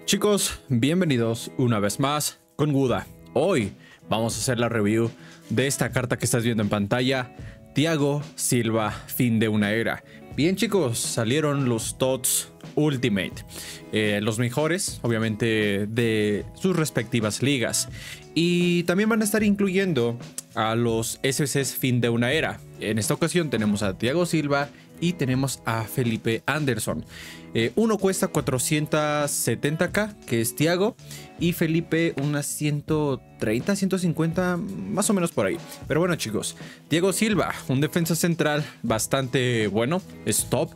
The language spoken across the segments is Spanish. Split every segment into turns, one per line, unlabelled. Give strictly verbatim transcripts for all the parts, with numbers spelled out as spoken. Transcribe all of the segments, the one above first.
Chicos, bienvenidos una vez más con Guda. Hoy vamos a hacer la review de esta carta que estás viendo en pantalla, Thiago Silva, fin de una era. Bien chicos, salieron los T O T S Ultimate, eh, los mejores obviamente de sus respectivas ligas, y también van a estar incluyendo a los S B Cs fin de una era. En esta ocasión tenemos a Thiago Silva y tenemos a Felipe Anderson. Eh, uno cuesta cuatrocientos setenta K, que es Thiago, y Felipe unas ciento treinta, ciento cincuenta, más o menos por ahí. Pero bueno chicos, Thiago Silva, un defensa central bastante bueno, es top.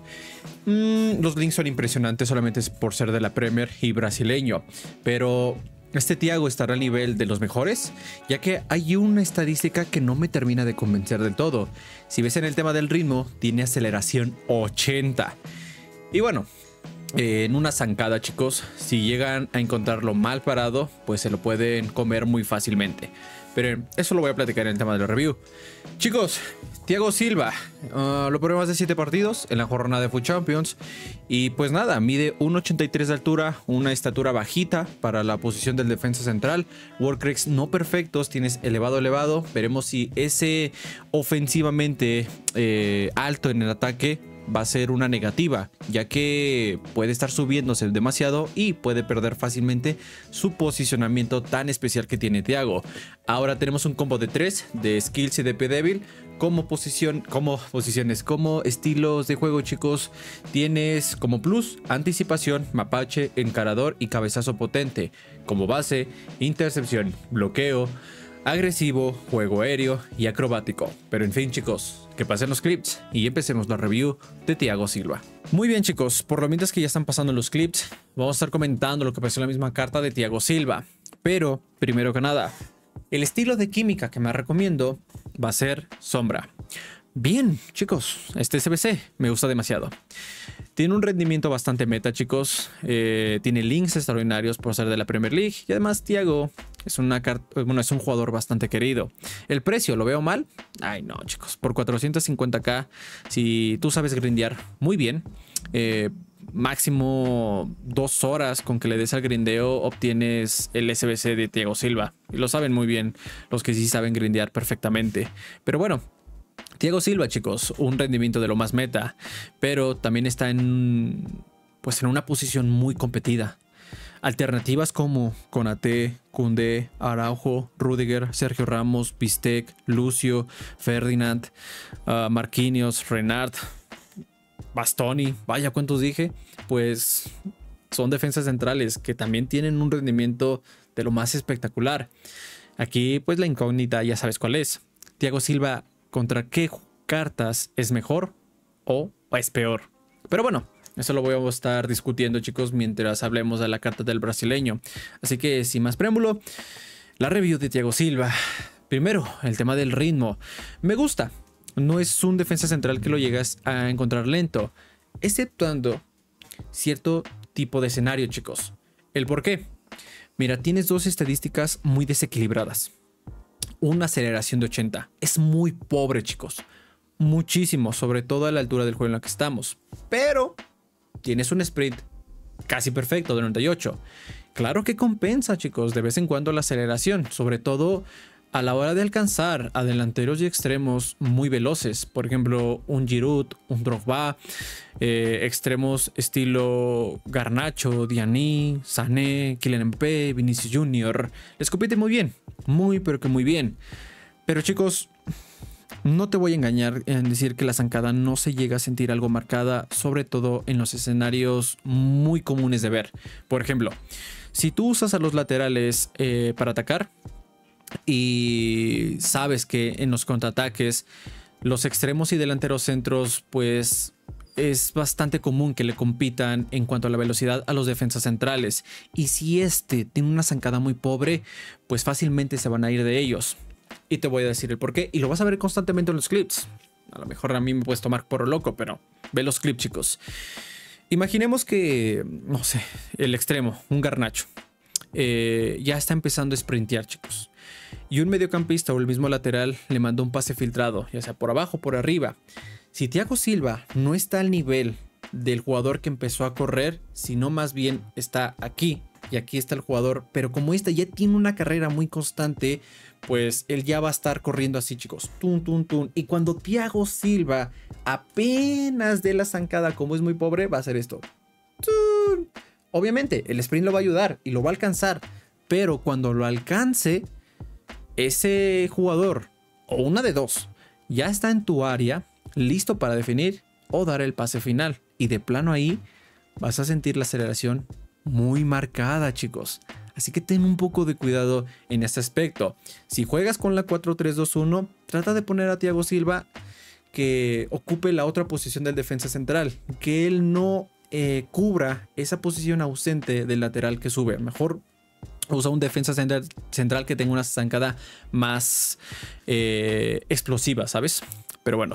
Mm, los links son impresionantes solamente por ser de la Premier y brasileño, pero este Thiago estará al nivel de los mejores, ya que hay una estadística que no me termina de convencer del todo. Si ves en el tema del ritmo, tiene aceleración ochenta. Y bueno, eh, en una zancada chicos, si llegan a encontrarlo mal parado, pues se lo pueden comer muy fácilmente. Pero eso lo voy a platicar en el tema de la review. Chicos, Thiago Silva, uh, lo probé más de siete partidos en la jornada de FUT Champions. Y pues nada, mide uno ochenta y tres de altura, una estatura bajita para la posición del defensa central. Work rates no perfectos, tienes elevado, elevado. Veremos si ese ofensivamente eh, alto en el ataque va a ser una negativa, ya que puede estar subiéndose demasiado y puede perder fácilmente su posicionamiento tan especial que tiene Thiago. Ahora tenemos un combo de tres de skills y de P débil. Como posición, como posiciones, como estilos de juego chicos, tienes como plus anticipación, mapache, encarador y cabezazo potente. Como base, intercepción, bloqueo, agresivo, juego aéreo y acrobático. Pero en fin chicos, que pasen los clips y empecemos la review de Thiago Silva. Muy bien chicos, por lo mientras que ya están pasando los clips, vamos a estar comentando lo que pasó en la misma carta de Thiago Silva. Pero primero que nada, el estilo de química que me recomiendo va a ser sombra. Bien chicos, este S B C me gusta demasiado. Tiene un rendimiento bastante meta chicos, eh, tiene links extraordinarios por ser de la Premier League y además Thiago es, una bueno, es un jugador bastante querido. El precio, ¿lo veo mal? Ay no chicos, por cuatrocientos cincuenta K, si tú sabes grindear muy bien, eh, máximo dos horas con que le des al grindeo obtienes el S B C de Thiago Silva. Y lo saben muy bien los que sí saben grindear perfectamente. Pero bueno, Thiago Silva chicos, un rendimiento de lo más meta, pero también está en, pues en una posición muy competida. Alternativas como Konate, Koundé, Araujo, Rudiger, Sergio Ramos, Pistec, Lucio, Ferdinand, uh, Marquinhos, Renard, Bastoni, vaya cuántos dije, pues son defensas centrales que también tienen un rendimiento de lo más espectacular. Aquí pues la incógnita ya sabes cuál es. Thiago Silva, ¿contra qué cartas es mejor o es peor? Pero bueno, eso lo voy a estar discutiendo chicos mientras hablemos de la carta del brasileño. Así que sin más preámbulo, la review de Thiago Silva. Primero, el tema del ritmo. Me gusta. No es un defensa central que lo llegas a encontrar lento, exceptuando cierto tipo de escenario chicos. ¿El por qué? Mira, tienes dos estadísticas muy desequilibradas. Una aceleración de ochenta. Es muy pobre chicos. Muchísimo, sobre todo a la altura del juego en la que estamos. Pero tienes un sprint casi perfecto de noventa y ocho. Claro que compensa chicos de vez en cuando la aceleración. Sobre todo a la hora de alcanzar a delanteros y extremos muy veloces. Por ejemplo, un Giroud, un Drogba. Eh, extremos estilo Garnacho, Diani, Sané, Kylian Mbappé, Vinicius Junior Les compite muy bien. Muy pero que muy bien. Pero chicos, no te voy a engañar en decir que la zancada no se llega a sentir algo marcada, sobre todo en los escenarios muy comunes de ver. Por ejemplo, si tú usas a los laterales eh, para atacar y sabes que en los contraataques los extremos y delanteros centros pues es bastante común que le compitan en cuanto a la velocidad a los defensas centrales, y si este tiene una zancada muy pobre pues fácilmente se van a ir de ellos. Y te voy a decir el por qué, y lo vas a ver constantemente en los clips. A lo mejor a mí me puedes tomar por loco, pero ve los clips chicos. Imaginemos que, no sé, el extremo, un Garnacho, eh, ya está empezando a sprintear chicos, y un mediocampista o el mismo lateral le mandó un pase filtrado, ya sea por abajo o por arriba. Si Thiago Silva no está al nivel del jugador que empezó a correr, sino más bien está aquí, y aquí está el jugador, pero como este ya tiene una carrera muy constante, pues él ya va a estar corriendo así, chicos, tun, tun, tun. Y cuando Thiago Silva apenas dé la zancada, como es muy pobre, va a hacer esto. Tun. Obviamente, el sprint lo va a ayudar y lo va a alcanzar, pero cuando lo alcance, ese jugador, o una de dos, ya está en tu área, listo para definir o dar el pase final. Y de plano ahí vas a sentir la aceleración muy marcada, chicos. Así que ten un poco de cuidado en este aspecto. Si juegas con la cuatro tres dos uno, trata de poner a Thiago Silva que ocupe la otra posición del defensa central, que él no eh, cubra esa posición ausente del lateral que sube. Mejor usa un defensa central, central que tenga una zancada más eh, explosiva, ¿sabes? Pero bueno,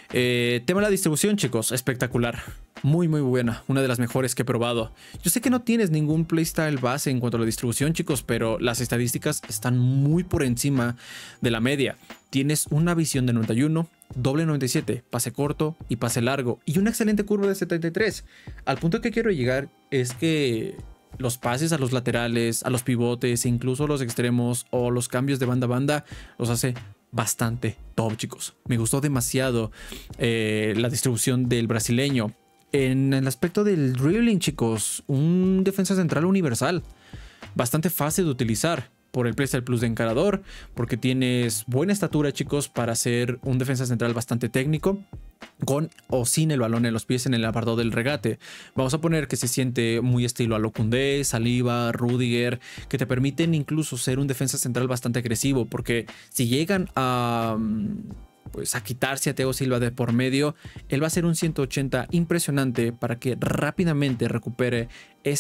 eh, tema de la distribución, chicos, espectacular. Muy, muy buena. Una de las mejores que he probado. Yo sé que no tienes ningún playstyle base en cuanto a la distribución, chicos, pero las estadísticas están muy por encima de la media. Tienes una visión de noventa y uno, doble noventa y siete, pase corto y pase largo, y una excelente curva de setenta y tres. Al punto que quiero llegar es que los pases a los laterales, a los pivotes, e incluso los extremos o los cambios de banda a banda, los hace bastante top, chicos. Me gustó demasiado eh, la distribución del brasileño. En el aspecto del dribbling, chicos, un defensa central universal, bastante fácil de utilizar por el Playstyle Plus de encarador, porque tienes buena estatura, chicos, para ser un defensa central bastante técnico, con o sin el balón en los pies en el apartado del regate. Vamos a poner que se siente muy estilo a lo Koundé, Saliba, Rudiger, que te permiten incluso ser un defensa central bastante agresivo, porque si llegan a... pues a quitarse a Thiago Silva de por medio, él va a hacer un ciento ochenta impresionante para que rápidamente recupere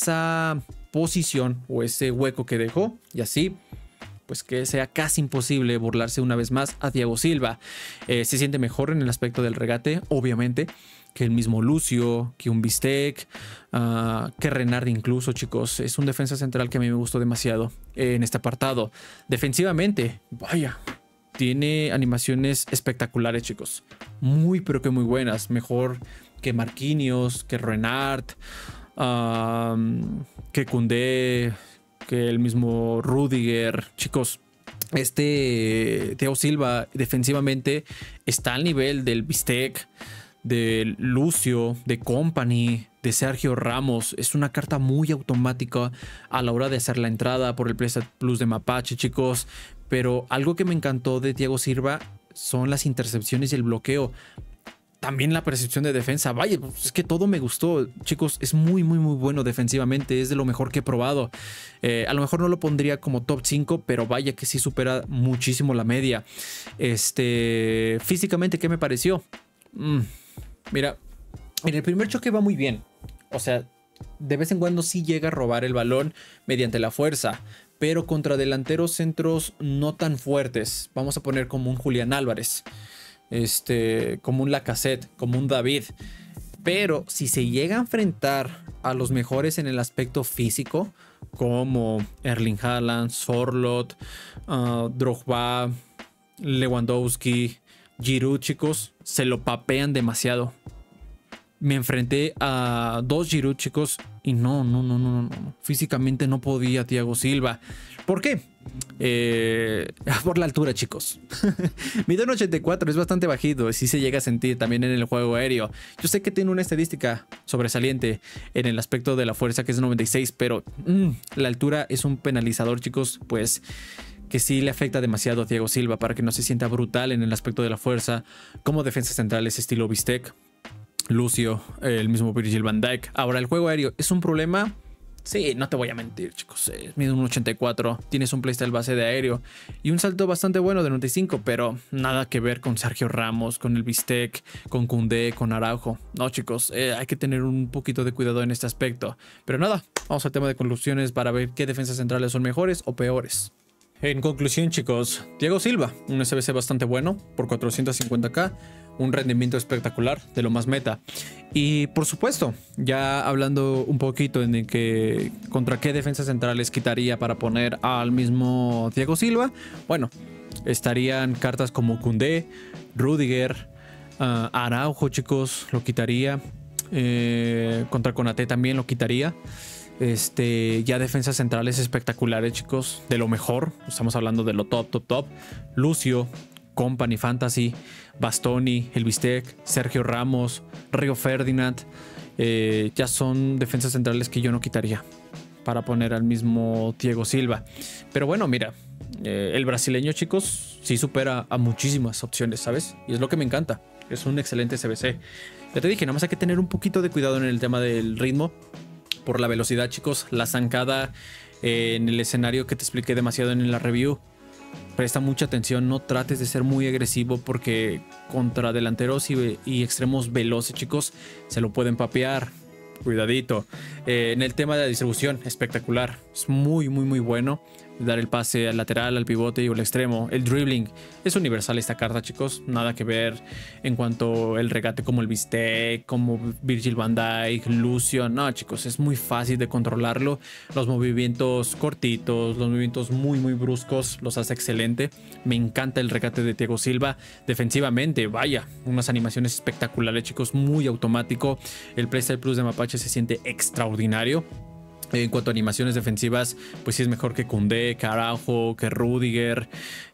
esa posición o ese hueco que dejó, y así pues que sea casi imposible burlarse una vez más a Thiago Silva. Eh, se siente mejor en el aspecto del regate, obviamente, que el mismo Lucio, que un Bistec, uh, que Renard incluso, chicos. Es un defensa central que a mí me gustó demasiado en este apartado. Defensivamente, vaya, tiene animaciones espectaculares, chicos. Muy, pero que muy buenas. Mejor que Marquinhos, que Renard, um, que Koundé, que el mismo Rudiger. Chicos, este Thiago Silva defensivamente está al nivel del Bistec, de Lucio, de Company, de Sergio Ramos. Es una carta muy automática a la hora de hacer la entrada por el Playstyle Plus de Mapache, chicos. Pero algo que me encantó de Thiago Silva son las intercepciones y el bloqueo. También la percepción de defensa. Vaya, es que todo me gustó, chicos. Es muy, muy, muy bueno defensivamente. Es de lo mejor que he probado. Eh, a lo mejor no lo pondría como top cinco, pero vaya que sí supera muchísimo la media. Este, físicamente, ¿qué me pareció? Mm, mira, en el primer choque va muy bien. O sea, de vez en cuando sí llega a robar el balón mediante la fuerza, pero contra delanteros centros no tan fuertes. Vamos a poner como un Julián Álvarez, este, como un Lacazette, como un David. Pero si se llega a enfrentar a los mejores en el aspecto físico, como Erling Haaland, Sorloth, uh, Drogba, Lewandowski, Giroud, chicos, se lo papean demasiado. Me enfrenté a dos Giroud, chicos, y no, no, no, no, no. Físicamente no podía Thiago Silva. ¿Por qué? Eh, por la altura, chicos. Mide un ochenta y cuatro, es bastante bajito. Y sí se llega a sentir también en el juego aéreo. Yo sé que tiene una estadística sobresaliente en el aspecto de la fuerza, que es noventa y seis, pero mmm, la altura es un penalizador, chicos, pues que sí le afecta demasiado a Thiago Silva para que no se sienta brutal en el aspecto de la fuerza. Como defensa central es estilo Bistec, Lucio, el mismo Virgil van Dijk. Ahora, el juego aéreo es un problema. Sí, no te voy a mentir, chicos. Eh, mide un ochenta y cuatro. Tienes un playstyle base de aéreo y un salto bastante bueno de noventa y cinco, pero nada que ver con Sergio Ramos, con el Bistec, con Koundé, con Araujo. No, chicos, eh, hay que tener un poquito de cuidado en este aspecto. Pero nada, vamos al tema de conclusiones para ver qué defensas centrales son mejores o peores. En conclusión, chicos, Thiago Silva, un S B C bastante bueno por cuatrocientos cincuenta K, un rendimiento espectacular, de lo más meta. Y por supuesto, ya hablando un poquito en el que contra qué defensas centrales quitaría para poner al mismo Thiago Silva, bueno, estarían cartas como Koundé, Rudiger, uh, Araujo, chicos, lo quitaría. Eh, contra Konaté también lo quitaría. Este, ya defensas centrales espectaculares, chicos, de lo mejor. Estamos hablando de lo top, top, top. Lucio, Company, Fantasy, Bastoni, El Bistec, Sergio Ramos, Río Ferdinand. Eh, ya son defensas centrales que yo no quitaría para poner al mismo Thiago Silva. Pero bueno, mira, eh, el brasileño, chicos, sí supera a muchísimas opciones, ¿sabes? Y es lo que me encanta. Es un excelente C B C. Ya te dije, nada más hay que tener un poquito de cuidado en el tema del ritmo. Por la velocidad, chicos, la zancada eh, en el escenario que te expliqué demasiado en la review. Presta mucha atención, no trates de ser muy agresivo porque contra delanteros y, y extremos veloces, chicos, se lo pueden papear. Cuidadito. Eh, en el tema de la distribución, espectacular. Es muy, muy, muy bueno. Dar el pase al lateral, al pivote y al extremo. El dribbling. Es universal esta carta, chicos. Nada que ver en cuanto el regate como el Bistec, como Virgil van Dijk, Lucio. No, chicos, es muy fácil de controlarlo. Los movimientos cortitos, los movimientos muy, muy bruscos, los hace excelente. Me encanta el regate de Thiago Silva. Defensivamente, vaya, unas animaciones espectaculares, chicos. Muy automático. El Playstyle Plus de Mapache se siente extraordinario. En cuanto a animaciones defensivas, pues sí es mejor que Koundé, que Araujo, que Rudiger,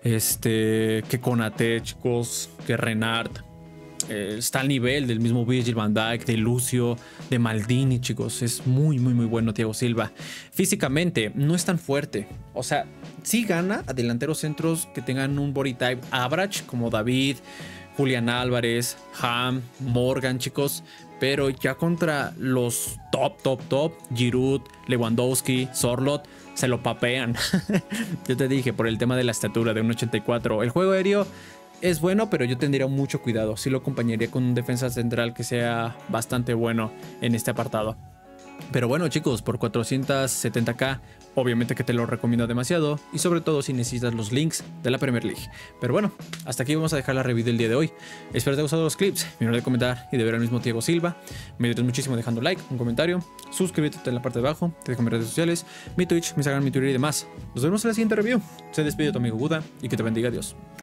este, que Konaté, chicos, que Renard. Eh, está al nivel del mismo Virgil van Dijk, de Lucio, de Maldini, chicos. Es muy, muy, muy bueno Thiago Silva. Físicamente no es tan fuerte. O sea, sí gana a delanteros centros que tengan un body type average, como David, Julián Álvarez, Ham, Morgan, chicos. Pero ya contra los top, top, top, Giroud, Lewandowski, Sorloth, se lo papean. Yo te dije, por el tema de la estatura de uno ochenta y cuatro. El juego aéreo es bueno, pero yo tendría mucho cuidado. Sí lo acompañaría con un defensa central que sea bastante bueno en este apartado. Pero bueno, chicos, por cuatrocientos setenta k, obviamente que te lo recomiendo demasiado. Y sobre todo si necesitas los links de la Premier League. Pero bueno, hasta aquí vamos a dejar la review del día de hoy. Espero te haya gustado los clips. Mi honor de comentar y de ver al mismo Thiago Silva. Me ayudas muchísimo dejando like, un comentario. Suscríbete en la parte de abajo. Te dejo mis redes sociales, mi Twitch, mi Instagram, mi Twitter y demás. Nos vemos en la siguiente review. Se despide tu amigo Buda y que te bendiga Dios.